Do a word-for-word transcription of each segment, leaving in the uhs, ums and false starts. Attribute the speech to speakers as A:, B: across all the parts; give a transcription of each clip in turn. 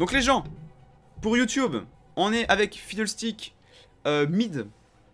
A: Donc les gens, pour YouTube, on est avec Fiddlestick euh, mid.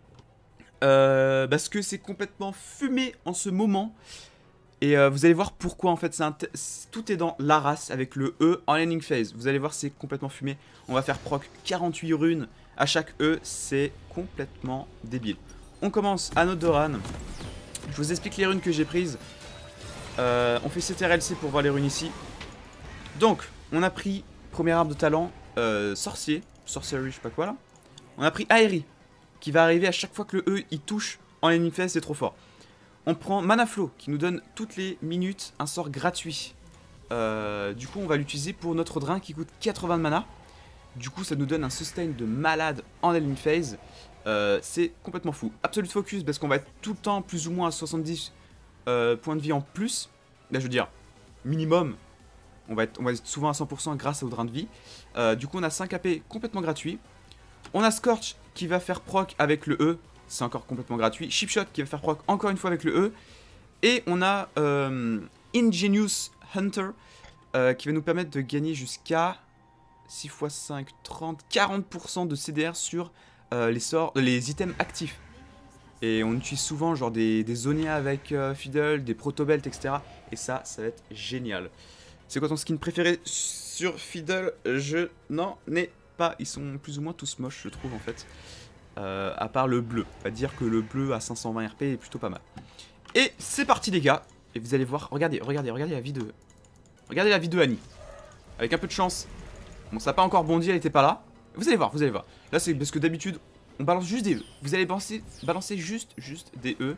A: Euh, parce que c'est complètement fumé en ce moment. Et euh, vous allez voir pourquoi en fait. C'est un tout est dans la race avec le E en landing phase. Vous allez voir, c'est complètement fumé. On va faire proc quarante-huit runes à chaque E. C'est complètement débile. On commence à notre Doran. Je vous explique les runes que j'ai prises. Euh, on fait C T R L C pour voir les runes ici. Donc, on a pris première arme de talent, euh, sorcier, sorcery, je sais pas quoi là. On a pris Aerie, qui va arriver à chaque fois que le E il touche en landing phase, c'est trop fort. On prend Mana Flow, qui nous donne toutes les minutes un sort gratuit. Euh, du coup, on va l'utiliser pour notre drain qui coûte quatre-vingts de mana. Du coup, ça nous donne un sustain de malade en landing phase. Euh, c'est complètement fou. Absolute Focus, parce qu'on va être tout le temps plus ou moins à soixante-dix euh, points de vie en plus. Là, je veux dire, minimum. On va, être, on va être souvent à cent pour cent grâce au drain de vie. Euh, du coup, on a cinq A P complètement gratuits. On a Scorch qui va faire proc avec le E. C'est encore complètement gratuit. Chipshot qui va faire proc encore une fois avec le E. Et on a euh, Ingenious Hunter euh, qui va nous permettre de gagner jusqu'à six fois cinq, trente, quarante pour cent de C D R sur euh, les, sorts, euh, les items actifs. Et on utilise souvent genre des, des Zonia avec euh, Fiddle, des Protobelt, et cetera. Et ça, ça va être génial. C'est quoi ton skin préféré sur Fiddle? Je n'en ai pas. Ils sont plus ou moins tous moches, je trouve, en fait. Euh, à part le bleu. On va dire que le bleu à cinq cent vingt R P est plutôt pas mal. Et c'est parti, les gars. Et vous allez voir, regardez, regardez, regardez la vie de... Regardez la vie de Annie. Avec un peu de chance. Bon, ça n'a pas encore bondi, elle était pas là. Vous allez voir, vous allez voir. Là, c'est parce que d'habitude, on balance juste des E. Vous allez balancer, balancer juste, juste des E.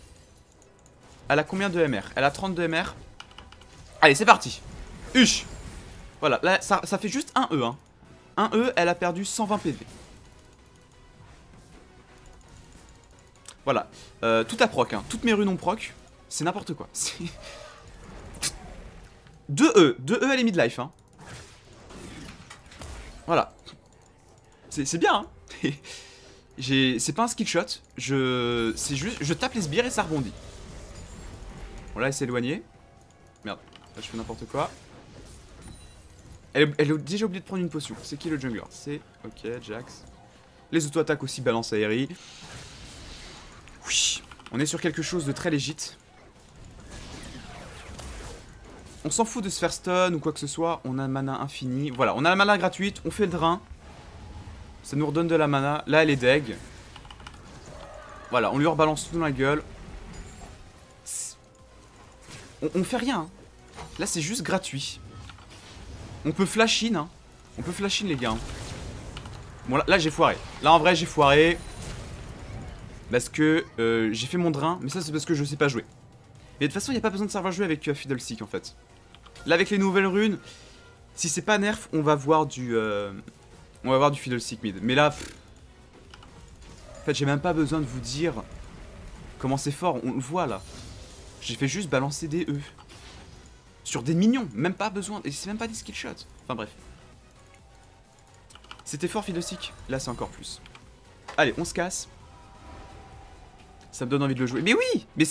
A: Elle a combien de M R? Elle a trente-deux M R. Allez, c'est parti. Huch. Voilà, là, ça, ça fait juste un E, hein. Un E, elle a perdu cent vingt P V. Voilà, euh, tout à proc, hein. Toutes mes runes ont proc. C'est n'importe quoi. deux E, deux E elle est mid-life, hein. Voilà. C'est bien, hein. C'est pas un skill shot. Je. C'est juste. Je tape les sbires et ça rebondit. Bon, là, elle s'est éloignée. Merde, là, je fais n'importe quoi. Elle, elle a déjà oublié de prendre une potion. C'est qui le jungler? C'est. Ok, Jax. Les auto-attaques aussi balancent Aerie. Oui. On est sur quelque chose de très légit. On s'en fout de se faire stun ou quoi que ce soit. On a mana infini. Voilà, on a la mana gratuite. On fait le drain. Ça nous redonne de la mana. Là, elle est deg. Voilà, on lui rebalance tout dans la gueule. On, on fait rien. Hein. Là, c'est juste gratuit. On peut flash in. Hein. On peut flash in, les gars. Hein. Bon, là, là j'ai foiré. Là, en vrai, j'ai foiré. Parce que euh, j'ai fait mon drain. Mais ça, c'est parce que je sais pas jouer. Mais de toute façon, il n'y a pas besoin de savoir jouer avec uh, Fiddlestick, en fait. Là, avec les nouvelles runes, si c'est pas nerf, on va voir du... Euh, on va voir du Fiddlestick mid. Mais là... Pff, en fait, j'ai même pas besoin de vous dire comment c'est fort. On le voit, là. J'ai fait juste balancer des E. Sur des minions. Même pas besoin. Et c'est même pas des skill shots. Enfin, bref. C'était fort, Fiddlestick. Là, c'est encore plus. Allez, on se casse. Ça me donne envie de le jouer. Mais oui. Mais...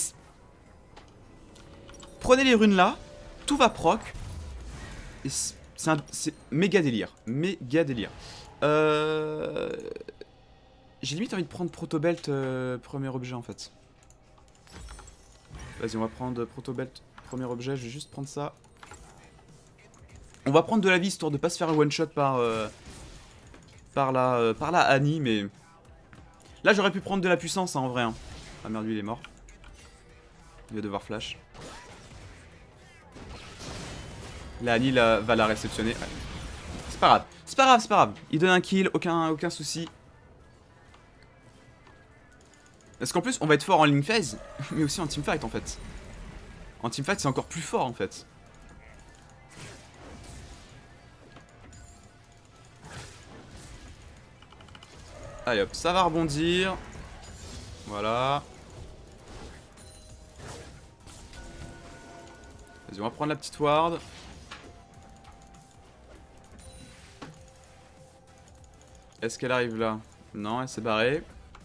A: Prenez les runes là. Tout va proc. Et c'est méga délire. Méga délire. Euh... J'ai limite envie de prendre Protobelt euh, premier objet en fait. Vas-y, on va prendre Protobelt premier objet. Je vais juste prendre ça. On va prendre de la vie histoire de pas se faire un one shot par euh, par la euh, par la Annie, mais là j'aurais pu prendre de la puissance hein, en vrai. Hein. Ah merde, lui il est mort. Il va devoir flash. La Annie la, va la réceptionner. Ouais. C'est pas grave, c'est pas grave, c'est pas grave. Il donne un kill, aucun aucun souci. Parce qu'en plus, on va être fort en link phase, mais aussi en teamfight en fait. En teamfight, c'est encore plus fort en fait. Allez hop, ça va rebondir. Voilà. Vas-y, on va prendre la petite ward. Est-ce qu'elle arrive là? Non, elle s'est barrée.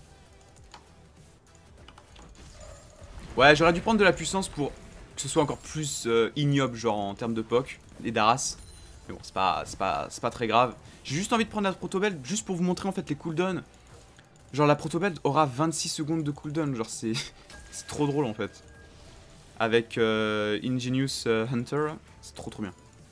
A: Ouais, j'aurais dû prendre de la puissance pour que ce soit encore plus euh, ignoble, genre en termes de poke et d'Aras. Mais bon, c'est pas, c'est pas, c'est pas très grave. J'ai juste envie de prendre la protobelle juste pour vous montrer en fait les cooldowns. Genre la protobelle aura vingt-six secondes de cooldown. Genre c'est c'est trop drôle en fait. Avec euh, Ingenious euh, Hunter, c'est trop trop bien.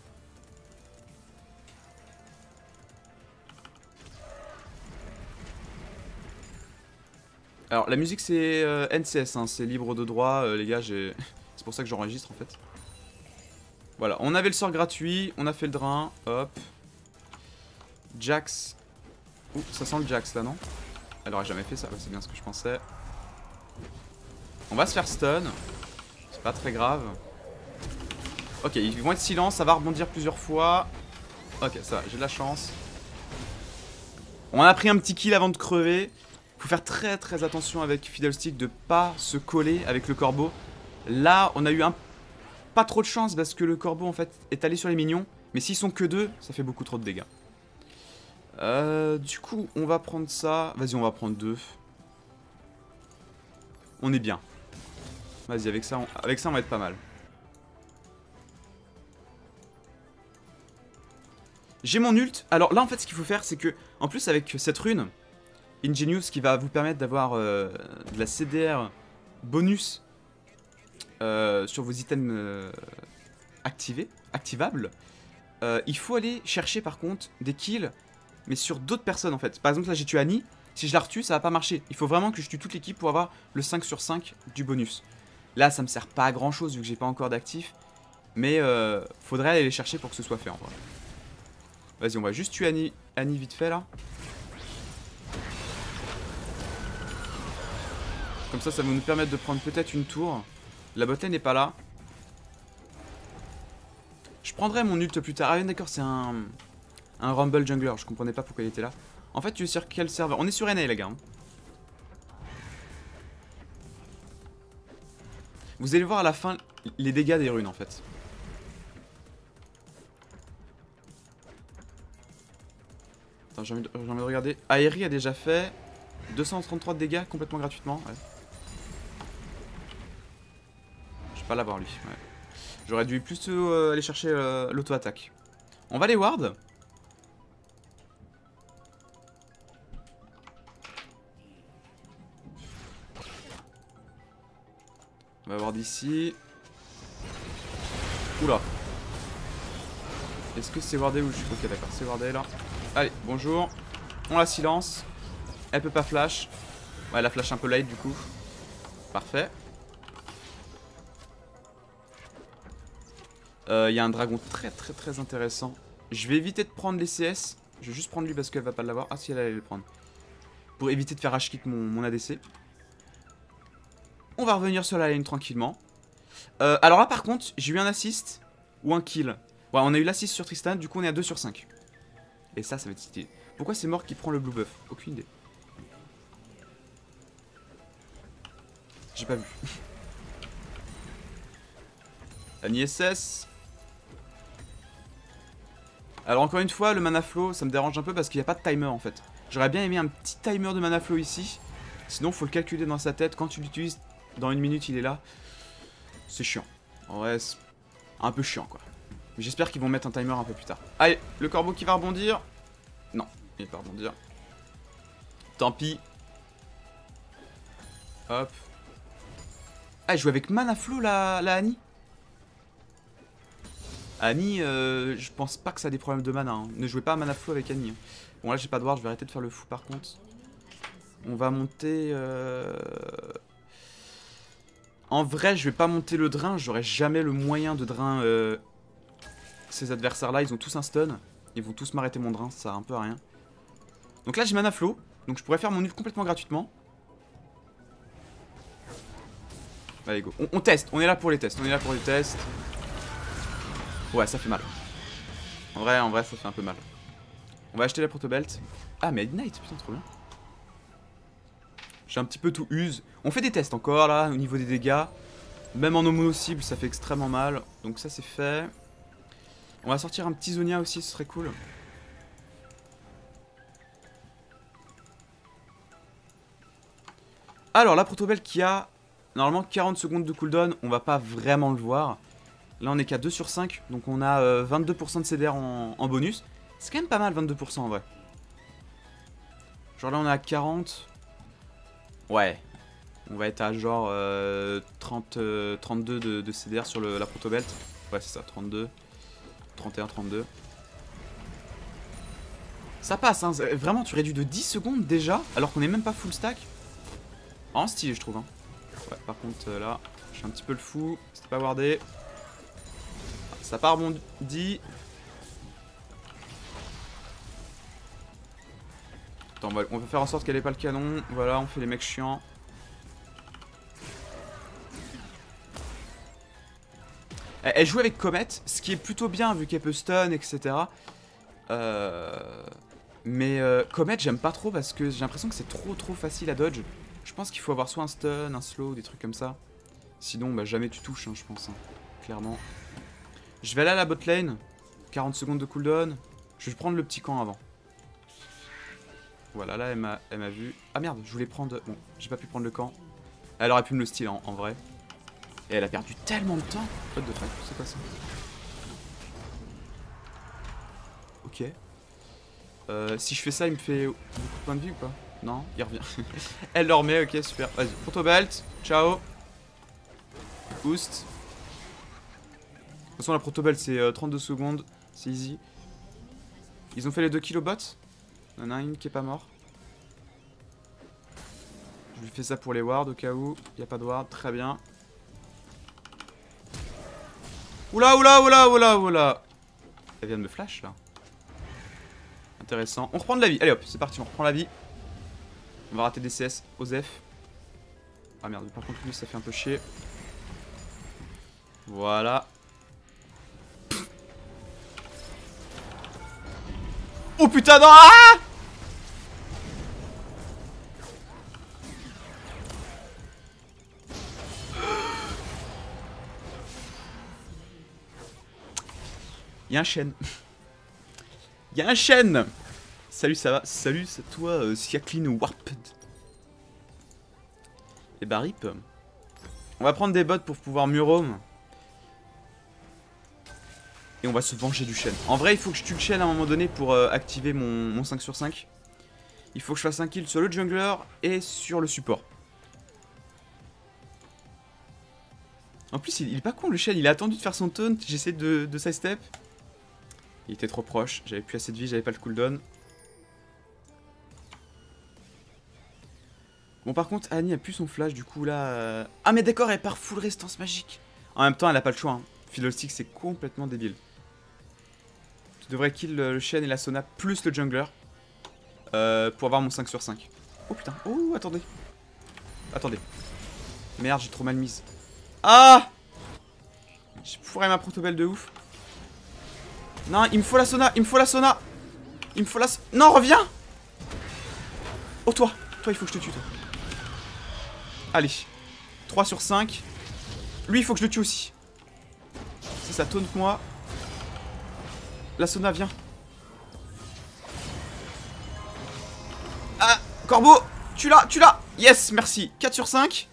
A: Alors la musique c'est euh, N C S, hein, c'est libre de droit, euh, les gars, j'ai... c'est pour ça que j'enregistre en fait. Voilà, on avait le sort gratuit, on a fait le drain, hop. Jax. Ouh, ça sent le Jax là, non? Elle aurait jamais fait ça, ouais, c'est bien ce que je pensais. On va se faire stun. C'est pas très grave. Ok, ils vont être silence, ça va rebondir plusieurs fois. Ok, ça va, j'ai de la chance. On a pris un petit kill avant de crever. Faut faire très très attention avec Fiddlestick de pas se coller avec le corbeau. Là, on a eu un pas trop de chance parce que le corbeau en fait est allé sur les minions. Mais s'ils sont que deux, ça fait beaucoup trop de dégâts. Euh, du coup, on va prendre ça. Vas-y, on va prendre deux. On est bien. Vas-y, avec ça, on... avec ça, on va être pas mal. J'ai mon ult. Alors là, en fait, ce qu'il faut faire, c'est que, en plus, avec cette rune, Ingenious, qui va vous permettre d'avoir euh, de la C D R bonus euh, sur vos items euh, activés, activables, euh, il faut aller chercher, par contre, des kills, mais sur d'autres personnes, en fait. Par exemple, là, j'ai tué Annie. Si je la retue, ça va pas marcher. Il faut vraiment que je tue toute l'équipe pour avoir le cinq sur cinq du bonus. Là, ça me sert pas à grand chose vu que j'ai pas encore d'actif. Mais euh, faudrait aller les chercher pour que ce soit fait en vrai. Vas-y, on va juste tuer Annie, Annie vite fait là. Comme ça, ça va nous permettre de prendre peut-être une tour. La botlane n'est pas là. Je prendrai mon ult plus tard. Ah, d'accord, c'est un, un Rumble Jungler. Je comprenais pas pourquoi il était là. En fait, tu es sur quel serveur? On est sur N A, les gars. Hein. Vous allez voir à la fin les dégâts des runes en fait. Attends, j'ai envie, envie de regarder. Aeri a déjà fait deux cent trente-trois de dégâts complètement gratuitement. Ouais. Je vais pas l'avoir lui. Ouais. J'aurais dû plus euh, aller chercher euh, l'auto-attaque. On va les ward. On va voir d'ici. Oula. Est-ce que c'est wardé ou je suis... Ok, d'accord, c'est wardé là. Allez, bonjour. On la silence. Elle peut pas flash. Ouais, elle a flash un peu late du coup. Parfait. Il euh, y a un dragon très très très intéressant. Je vais éviter de prendre les C S. Je vais juste prendre lui parce qu'elle va pas l'avoir. Ah si, elle allait le prendre. Pour éviter de faire H-kick mon, mon A D C. On va revenir sur la lane tranquillement. Euh, alors là par contre, j'ai eu un assist ou un kill. Ouais, on a eu l'assist sur Tristan, du coup on est à deux sur cinq. Et ça, ça va être stylé. Pourquoi c'est mort qui prend le blue buff? Aucune idée. J'ai pas vu. Annie S S. Alors encore une fois, le mana flow, ça me dérange un peu parce qu'il n'y a pas de timer en fait. J'aurais bien aimé un petit timer de mana flow ici. Sinon, faut le calculer dans sa tête. Quand tu l'utilises, dans une minute, il est là. C'est chiant. En vrai, c'est un peu chiant quoi. Mais j'espère qu'ils vont mettre un timer un peu plus tard. Allez, le corbeau qui va rebondir. Non, il va pas rebondir. Tant pis. Hop. Ah, elle joue avec mana flow la, la Annie. Annie, euh, je pense pas que ça a des problèmes de mana. Hein. Ne jouez pas à mana flow avec Annie. Hein. Bon, là, j'ai pas de ward, je vais arrêter de faire le fou par contre. On va monter. Euh... En vrai, je vais pas monter le drain. J'aurai jamais le moyen de drain euh... ces adversaires-là. Ils ont tous un stun. Ils vont tous m'arrêter mon drain. Ça sert un peu à rien. Donc là, j'ai mana flow. Donc je pourrais faire mon ult complètement gratuitement. Allez, go. On, on teste. On est là pour les tests. On est là pour les tests. Ouais, ça fait mal. En vrai, en vrai, ça fait un peu mal. On va acheter la protobelt. Ah, mais Ignite, putain, trop bien. J'ai un petit peu tout use. On fait des tests encore, là, au niveau des dégâts. Même en mono-cible, ça fait extrêmement mal. Donc ça, c'est fait. On va sortir un petit Zonia aussi, ce serait cool. Alors, la protobelt qui a, normalement, quarante secondes de cooldown. On va pas vraiment le voir. Là on est qu'à deux sur cinq, donc on a euh, vingt-deux pour cent de C D R en, en bonus. C'est quand même pas mal, vingt-deux pour cent en vrai. Genre là on est à quarante. Ouais. On va être à genre euh, trente, euh, trente-deux de, de C D R sur le, la protobelt. Ouais c'est ça, trente-deux. trente et un, trente-deux. Ça passe, hein. Vraiment tu réduis de dix secondes déjà, alors qu'on est même pas full stack. En stylé je trouve. Hein. Ouais, par contre euh, là, je suis un petit peu le fou. C'était pas wardé. Ça part rebondi. Attends, on va, on va faire en sorte qu'elle ait pas le canon. Voilà, on fait les mecs chiants. Elle, elle joue avec Comet, ce qui est plutôt bien vu qu'elle peut stun, et cetera. Euh... Mais euh, Comet, j'aime pas trop parce que j'ai l'impression que c'est trop trop facile à dodge. Je pense qu'il faut avoir soit un stun, un slow, des trucs comme ça. Sinon, bah jamais tu touches, hein, je pense. Hein, clairement. Je vais aller à la bot lane. quarante secondes de cooldown. Je vais prendre le petit camp avant. Voilà, là, elle m'a vu. Ah merde, je voulais prendre... Bon, j'ai pas pu prendre le camp. Elle aurait pu me le steal, en, en vrai. Et elle a perdu tellement de temps. What the fuck, c'est quoi ça? Ok. Euh, si je fais ça, il me fait beaucoup de points de vie ou pas? Non, il revient. Elle le remet, ok, super. Vas-y, protobelt, ciao. Boost. De toute façon, la protobelt, c'est euh, trente-deux secondes. C'est easy. Ils ont fait les deux kilobots. Il y en a une qui est pas mort. Je lui fais ça pour les wards au cas où. Il n'y a pas de ward, très bien. Oula, oula, oula, oula, oula. Elle vient de me flash là. Intéressant. On reprend de la vie. Allez hop, c'est parti, on reprend la vie. On va rater des C S, Osef. Ah merde, par contre lui ça fait un peu chier. Voilà. Oh putain, non! Ah! Y'a un chêne. Y'a un chêne. Salut, ça va? Salut, c'est toi, euh, Siaklin Warped. Et bah rip. On va prendre des bots pour pouvoir mieux roam. Et on va se venger du chêne. En vrai, il faut que je tue le chêne à un moment donné pour euh, activer mon, mon cinq sur cinq. Il faut que je fasse un kill sur le jungler et sur le support. En plus, il, il est pas con le chêne. Il a attendu de faire son taunt. J'essaie de, de sidestep. Il était trop proche. J'avais plus assez de vie. J'avais pas le cooldown. Bon, par contre, Annie a plus son flash. Du coup, là... Euh... Ah, mais d'accord, elle part full résistance magique. En même temps, elle a pas le choix. Hein. Fiddlestick, c'est complètement débile. Je devrais kill le chêne et la Sona plus le jungler. Euh, pour avoir mon cinq sur cinq. Oh putain. Oh, attendez. Attendez. Merde, j'ai trop mal mise. Ah! J'ai foiré ma protobelle de ouf. Non, il me faut la Sona. Il me faut la Sona. Il me faut la... Non, reviens! Oh, toi. Toi, il faut que je te tue, toi. Allez. trois sur cinq. Lui, il faut que je le tue aussi. Si ça taunt moi. La Sona, vient. Ah, Corbeau, tu l'as, tu l'as. Yes, merci. quatre sur cinq.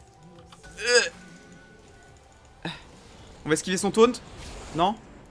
A: Euh. On va esquiver son taunt. Non.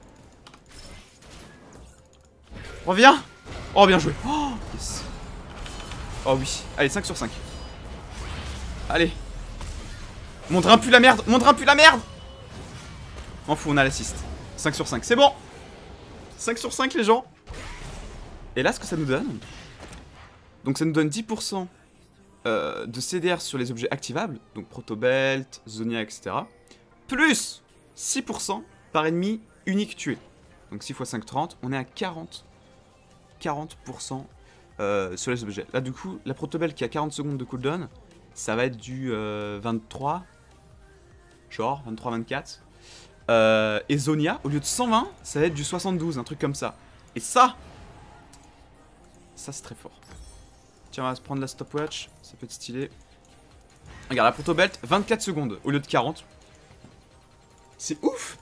A: Reviens. Oh, bien joué. Oh, yes. Oh oui. Allez, cinq sur cinq. Allez. Mon drain pue la merde. Mon drain pue la merde. M'en fout, on a l'assist. cinq sur cinq, c'est bon. cinq sur cinq, les gens. Et là, ce que ça nous donne... Donc ça nous donne dix pour cent euh, de C D R sur les objets activables. Donc Protobelt, Zonia, et cetera. Plus six pour cent par ennemi unique tué. Donc six fois cinq, trente. On est à quarante. quarante pour cent euh, sur les objets. Là, du coup, la Protobelt qui a quarante secondes de cooldown, ça va être du euh, vingt-trois. Genre, vingt-trois vingt-quatre. Euh, et Zonia, au lieu de cent vingt, ça va être du soixante-douze, un truc comme ça. Et ça, ça c'est très fort. Tiens, on va se prendre la stopwatch, ça peut être stylé. Regarde, la protobelt, vingt-quatre secondes au lieu de quarante. C'est ouf.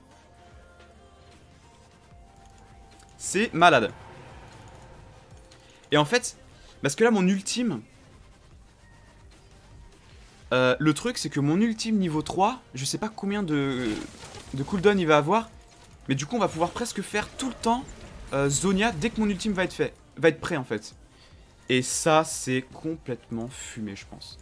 A: C'est malade. Et en fait, parce que là, mon ultime... Euh, le truc, c'est que mon ultime niveau trois, je sais pas combien de... de cooldown il va avoir. Mais du coup on va pouvoir presque faire tout le temps euh, Zhonya dès que mon ultime va être fait, va être prêt en fait. Et ça c'est complètement fumé je pense.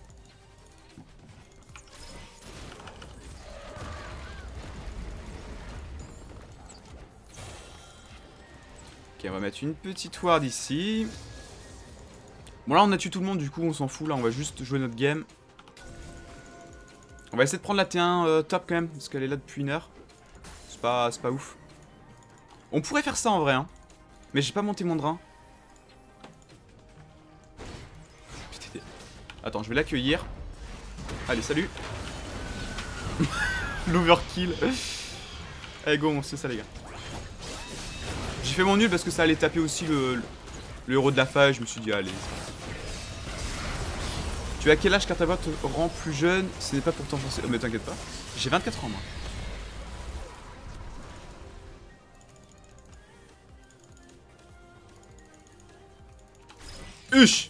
A: Ok, on va mettre une petite ward ici. Bon là on a tué tout le monde, du coup on s'en fout, là on va juste jouer notre game. On va essayer de prendre la T un euh, top quand même, parce qu'elle est là depuis une heure. C'est pas, c'est pas ouf. On pourrait faire ça en vrai, hein. Mais j'ai pas monté mon drain. Putain. Attends, je vais l'accueillir. Allez, salut. L'overkill. Allez go, on sait ça les gars. J'ai fait mon nul parce que ça allait taper aussi le, le, le héros de la faille, je me suis dit allez. Tu as quel âge car ta voix te rend plus jeune? Ce n'est pas pour t'enfoncer. Oh, mais t'inquiète pas. J'ai vingt-quatre ans moi. Huch.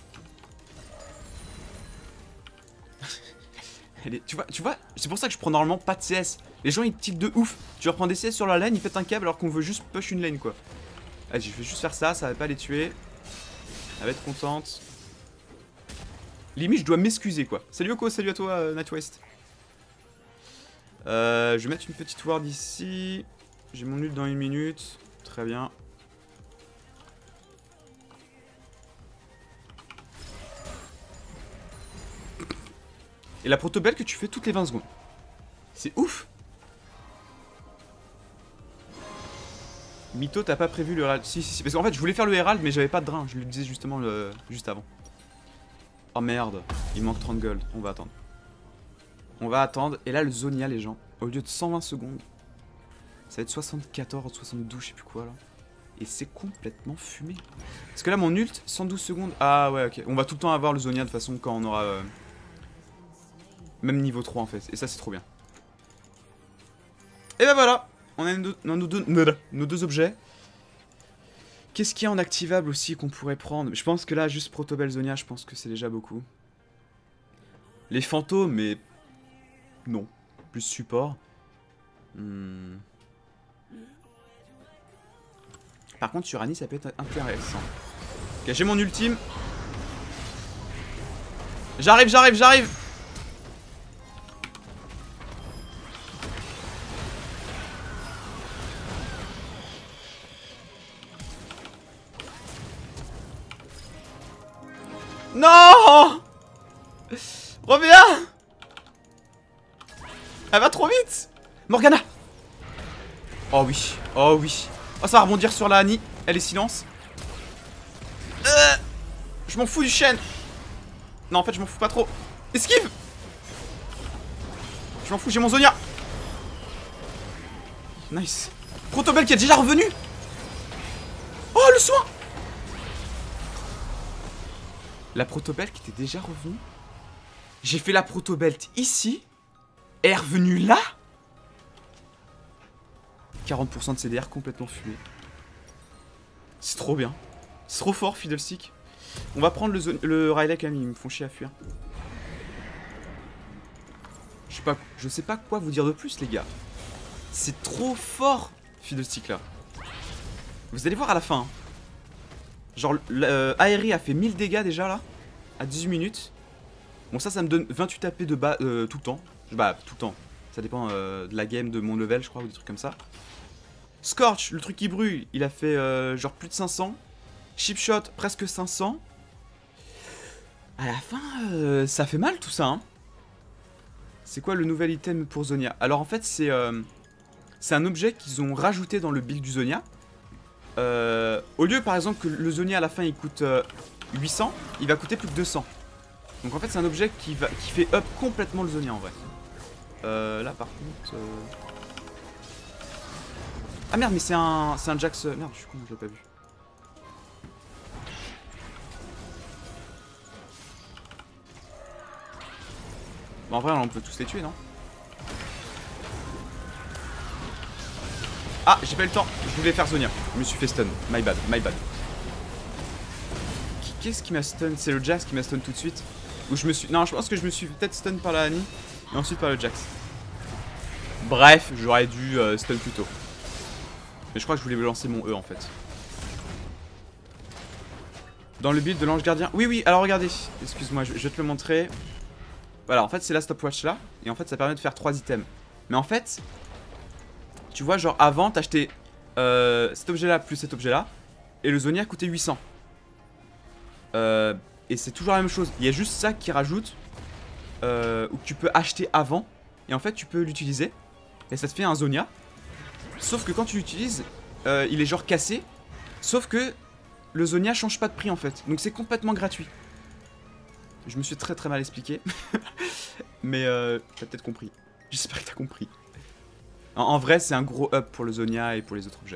A: Tu vois, tu vois, c'est pour ça que je prends normalement pas de C S. Les gens ils tiltent de ouf. Tu leur prends des C S sur la lane, ils pètent un câble alors qu'on veut juste push une lane quoi. Allez, je vais juste faire ça, ça va pas les tuer. Elle va être contente. Limite, je dois m'excuser quoi. Salut Oko, salut à toi, euh, NightWest. Euh, je vais mettre une petite ward ici. J'ai mon ult dans une minute. Très bien. Et la protobelle que tu fais toutes les vingt secondes. C'est ouf. Mytho, t'as pas prévu le Herald? Si, si, si. Parce qu'en fait, je voulais faire le Herald, mais j'avais pas de drain. Je le disais justement le... juste avant. Oh merde, il manque trente gold. On va attendre. On va attendre. Et là, le Zhonya, les gens, au lieu de cent vingt secondes, ça va être soixante-quatorze, soixante-douze, je sais plus quoi là. Et c'est complètement fumé. Parce que là, mon ult, cent douze secondes. Ah ouais, ok. On va tout le temps avoir le Zhonya de toute façon quand on aura. Euh... Même niveau trois en fait. Et ça, c'est trop bien. Et ben voilà. On a nos, nos, deux, nos deux objets. Qu'est-ce qu'il y a en activable aussi qu'on pourrait prendre? Je pense que là, juste Protobelle Zhonya, je pense que c'est déjà beaucoup. Les fantômes, mais... Non. Plus support. Hmm. Par contre, sur Annie, ça peut être intéressant. Ok, j'ai mon ultime. J'arrive, j'arrive, j'arrive. Non! Reviens! Elle va trop vite! Morgana! Oh oui, oh oui. Oh, ça va rebondir sur la Annie. Elle est silence. Euh, je m'en fous du chêne. Non, en fait, je m'en fous pas trop. Esquive! Je m'en fous, j'ai mon Zhonya. Nice. Protobelle qui est déjà revenu. Oh, le soin! La protobelle qui était déjà revenue. J'ai fait la protobelt ici. Elle est revenue là. quarante pour cent de C D R complètement fumé. C'est trop bien. C'est trop fort, Fiddlestick. On va prendre le, le Riley quand même, ils me font chier à fuir. Je sais pas, je sais pas quoi vous dire de plus, les gars. C'est trop fort, Fiddlestick là. Vous allez voir à la fin. Hein. Genre, euh, Aérie a fait mille dégâts déjà là, à dix-huit minutes. Bon, ça, ça me donne vingt-huit A P de bas euh, tout le temps. Bah, tout le temps. Ça dépend euh, de la game, de mon level, je crois, ou des trucs comme ça. Scorch, le truc qui brûle, il a fait euh, genre plus de cinq cents. Chipshot, presque cinq cents. À la fin, euh, ça fait mal tout ça. Hein. C'est quoi le nouvel item pour Zhonya? Alors en fait, c'est euh, c'est un objet qu'ils ont rajouté dans le build du Zhonya. Euh, au lieu par exemple que le Zhonya à la fin il coûte euh, huit cents, il va coûter plus que deux cents. Donc en fait c'est un objet qui, va, qui fait up complètement le Zhonya en vrai. Euh, là par contre... Euh... Ah merde mais c'est un, c'est un Jax... Merde je suis con, je l'ai pas vu. Bon en vrai on peut tous les tuer non? Ah, j'ai pas eu le temps. Je voulais faire Zhonya. Je me suis fait stun. My bad, my bad. Qu'est-ce qui m'a stun? C'est le Jax qui m'a stun tout de suite. Ou je me suis... Non, je pense que je me suis peut-être stun par la Annie. Et ensuite par le Jax. Bref, j'aurais dû euh, stun plus tôt. Mais je crois que je voulais lancer mon E en fait. Dans le build de l'ange gardien. Oui, oui, alors regardez. Excuse-moi, je, je vais te le montrer. Voilà, en fait, c'est la stopwatch là. Et en fait, ça permet de faire trois items. Mais en fait, tu vois, genre avant, t'achetais euh, cet objet là plus cet objet là. Et le Zonia coûtait huit cents. Euh, et c'est toujours la même chose. Il y a juste ça qui rajoute. Euh, ou que tu peux acheter avant. Et en fait, tu peux l'utiliser. Et ça te fait un Zonia. Sauf que quand tu l'utilises, euh, il est genre cassé. Sauf que le Zonia change pas de prix en fait. Donc c'est complètement gratuit. Je me suis très très mal expliqué. Mais euh, t'as peut-être compris. J'espère que t'as compris. En, en vrai, c'est un gros up pour le Zonia et pour les autres objets.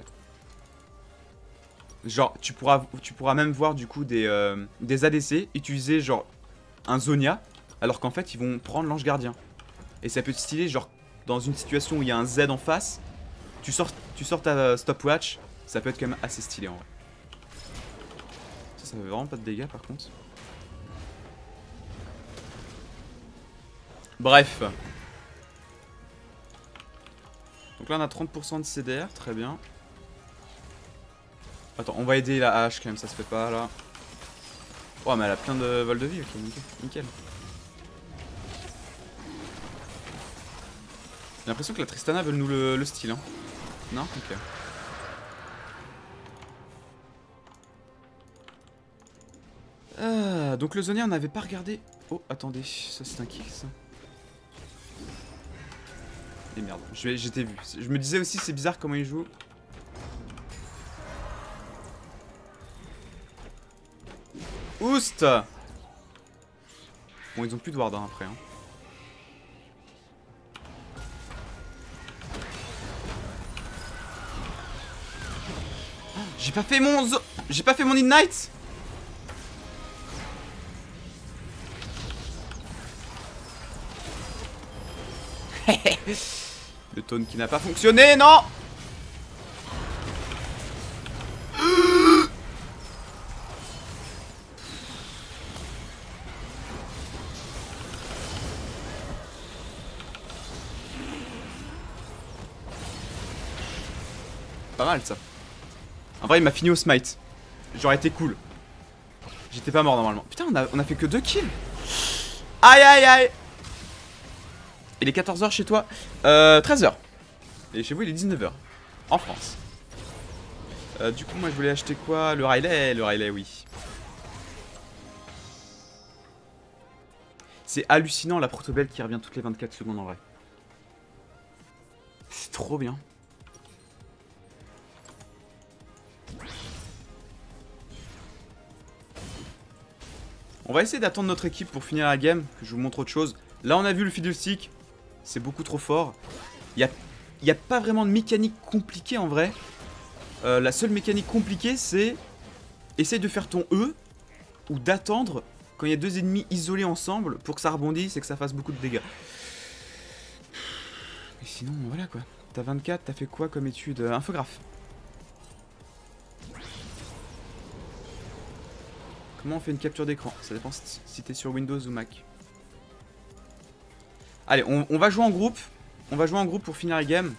A: Genre, tu pourras, tu pourras même voir du coup des, euh, des A D C utiliser genre un Zonia. Alors qu'en fait, ils vont prendre l'ange gardien. Et ça peut être stylé, genre dans une situation où il y a un Z en face. Tu sors, tu sors ta stopwatch. Ça peut être quand même assez stylé en vrai. Ça, ça fait vraiment pas de dégâts par contre. Bref. Donc là on a trente pour cent de C D R, très bien. Attends, on va aider la hache quand même, ça se fait pas là. Oh mais elle a plein de vols de vie, ok, nickel. nickel. J'ai l'impression que la Tristana veut nous le, le style, hein. Non? Ok. Euh, donc le Zonia on n'avait pas regardé. Oh attendez, ça c'est un kick ça. Et merde, j'étais vu. Je me disais aussi c'est bizarre comment il joue. Oust. Bon ils ont plus de ward hein, après hein. J'ai pas fait mon zo... J'ai pas fait mon ignite. Le taunt qui n'a pas fonctionné, non. Pas mal ça. En vrai il m'a fini au smite. J'aurais été cool. J'étais pas mort normalement. Putain on a, on a fait que deux kills. Aïe aïe aïe. Il est quatorze heures chez toi. Euh, treize heures. Et chez vous il est dix-neuf heures. En France. Euh, du coup moi je voulais acheter quoi? Le Riley. Le Riley oui. C'est hallucinant la protobelle qui revient toutes les vingt-quatre secondes en vrai. C'est trop bien. On va essayer d'attendre notre équipe pour finir la game, que je vous montre autre chose. Là on a vu le fiddlestick, c'est beaucoup trop fort. Il n'y a, y a pas vraiment de mécanique compliquée en vrai. Euh, la seule mécanique compliquée c'est essayer de faire ton E ou d'attendre quand il y a deux ennemis isolés ensemble pour que ça rebondisse et que ça fasse beaucoup de dégâts. Et sinon voilà quoi. T'as vingt-quatre, t'as fait quoi comme étude? Infographe. Comment on fait une capture d'écran? Ça dépend si t'es sur Windows ou Mac. Allez, on, on va jouer en groupe. On va jouer en groupe pour finir la game.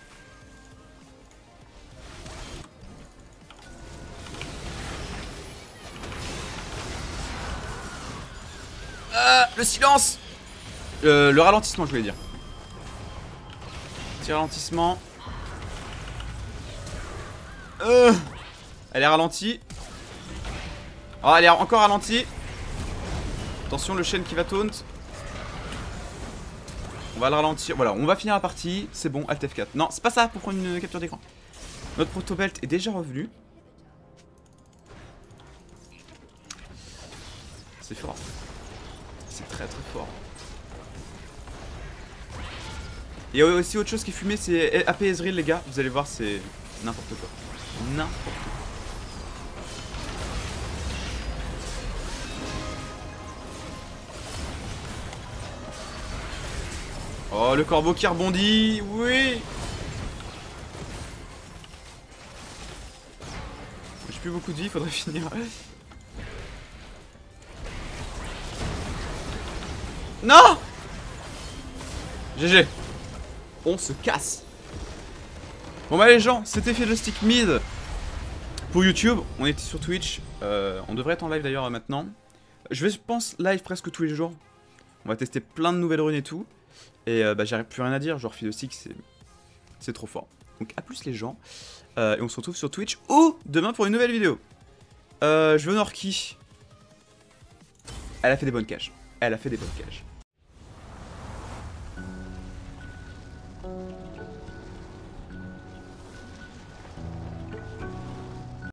A: Ah, le silence. euh, Le ralentissement, je voulais dire. Petit ralentissement. Euh, elle est ralentie. Oh, elle est encore ralentie. Attention, le chêne qui va taunt. On va le ralentir. Voilà, on va finir la partie. C'est bon, Alt F quatre. Non, c'est pas ça pour prendre une capture d'écran. Notre protobelt est déjà revenu. C'est fort. C'est très très fort. Il y a aussi autre chose qui est fumée, c'est A P Ezreal les gars. Vous allez voir, c'est n'importe quoi. N'importe quoi. Oh, le corbeau qui rebondit, oui. J'ai plus beaucoup de vie, faudrait finir. Non. G G. on se casse. Bon bah les gens, c'était Fiddlestick Mid pour YouTube. On était sur Twitch, euh, on devrait être en live d'ailleurs maintenant. Je vais, je pense, live presque tous les jours. On va tester plein de nouvelles runes et tout. Et euh, bah j'arrive plus rien à dire, genre Fiddlestick c'est... c'est trop fort. Donc à plus les gens. Euh, et on se retrouve sur Twitch ou demain pour une nouvelle vidéo. Euh, je veux Norki. Elle a fait des bonnes cages. Elle a fait des bonnes cages.